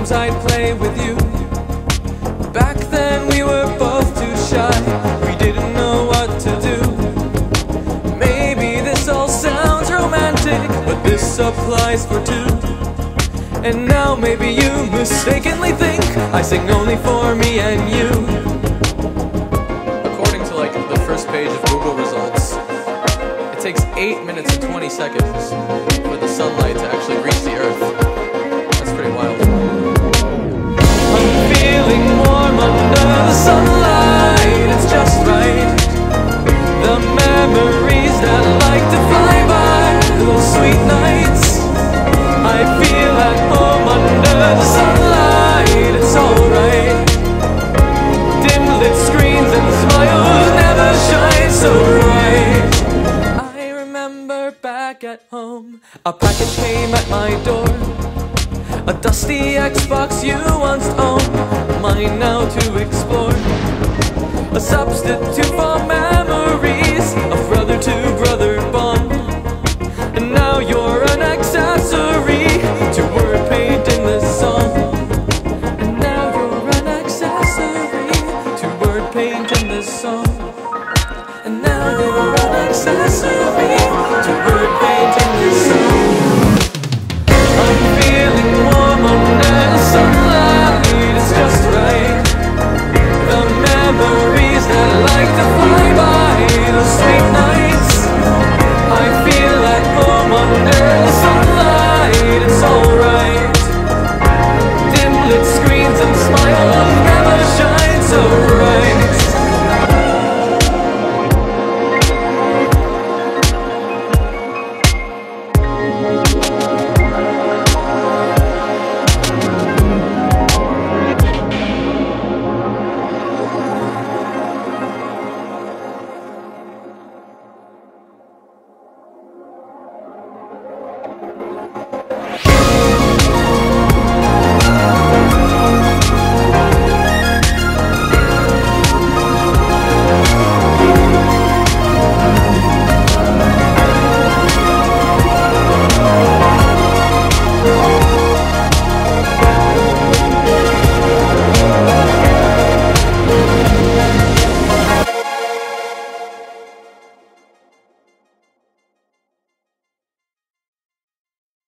games I'd play with you. Back then we were both too shy, we didn't know what to do. Maybe this all sounds romantic, but this applies for two. And now maybe you mistakenly think I sing only for me and you. According to like the first page of Google results, it takes 8 minutes and 20 seconds for the sunlight to actually reach the earth. That's pretty wild. I'm feeling warm under the sunlight, it's just right. The memories that like to fly by, those sweet nights. I feel at home under the sunlight, it's alright. Dim lit screens and smiles never shine so bright. I remember back at home, a package came at my door. A dusty Xbox you once owned, mine now to explore. A substitute for man.